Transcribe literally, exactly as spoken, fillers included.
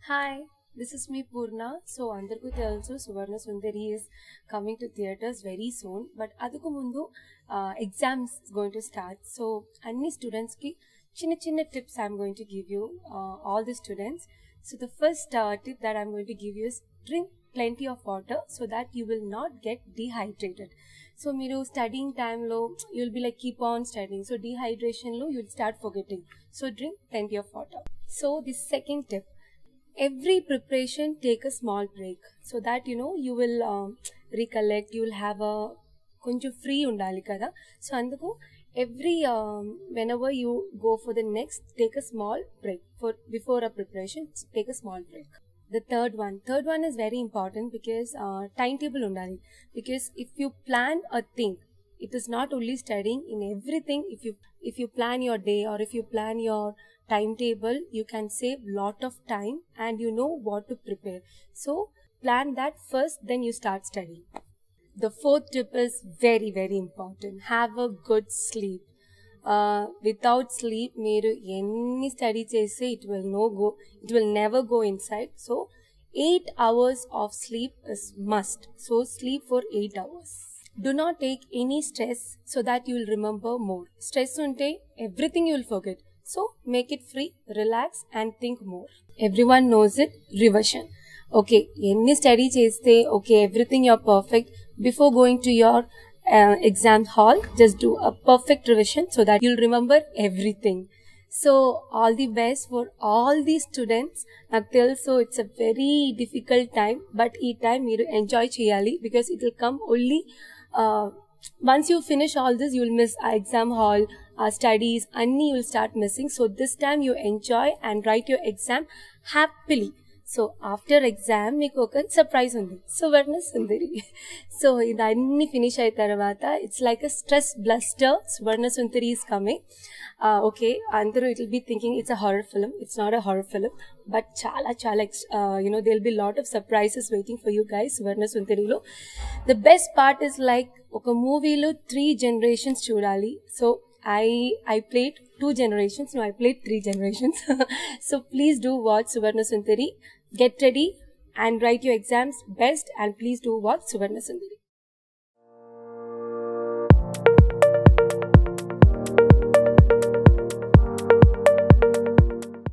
Hi, this is me Purna. So andarku telusu Suvarna Sundari is coming to theaters very soon. But adaku mundu uh, exams is going to start. So anni students ki chinna chinna tips I'm going to give you uh, all the students. So the first uh, tip that I'm going to give you is drink plenty of water so that you will not get dehydrated. So మీరు studying time lo you'll be like keep on studying. So dehydration lo you'll start forgetting. So drink plenty of water. So the second tip, every preparation take a small break so that you know you will um, recollect, you will have a konచెం free undali kada. So anduku every um, whenever you go for the next, take a small break for before a preparation, take a small break. The third one third one is very important because uh, timetable undali, because if you plan a thing, it is not only studying, in everything. If you if you plan your day or if you plan your timetable, you can save lot of time and you know what to prepare. So plan that first, then you start studying. The fourth tip is very very important. Have a good sleep. Uh, without sleep, meeru any study chese, it will no go it will never go inside. So eight hours of sleep is must. So sleep for eight hours. Do not take any stress so that you will remember more. Stress unte everything you will forget. So make it free, relax and think more. Everyone knows it, revision. Okay, any study cheste, okay, everything you're perfect. Before going to your uh, exam hall, just do a perfect revision so that you'll remember everything. So all the best for all these students. నాకు తెలుసు it's a very difficult time, but ఈ time మీరు enjoy చేయాలి because it will come only uh, once you finish all this, you will miss our exam hall, our studies, anni you will start missing. So this time you enjoy and write your exam happily. So after exam meeku oka surprise undi, Suvarna Sundari. So idanni finish ayi tarvata, it's like a stress buster. Suvarna Sundari is coming. Uh, okay, andaru it will be thinking it's a horror film. It's not a horror film, but chala chala uh, you know, there'll be lot of surprises waiting for you guys. Suvarna Sundari lo the best part is like oka movie lo three generations chudali. So I I played two generations. No, I played three generations. So please do watch Suvarna Sundari. Get ready and write your exams best, and please do watch Suvarna Sundari.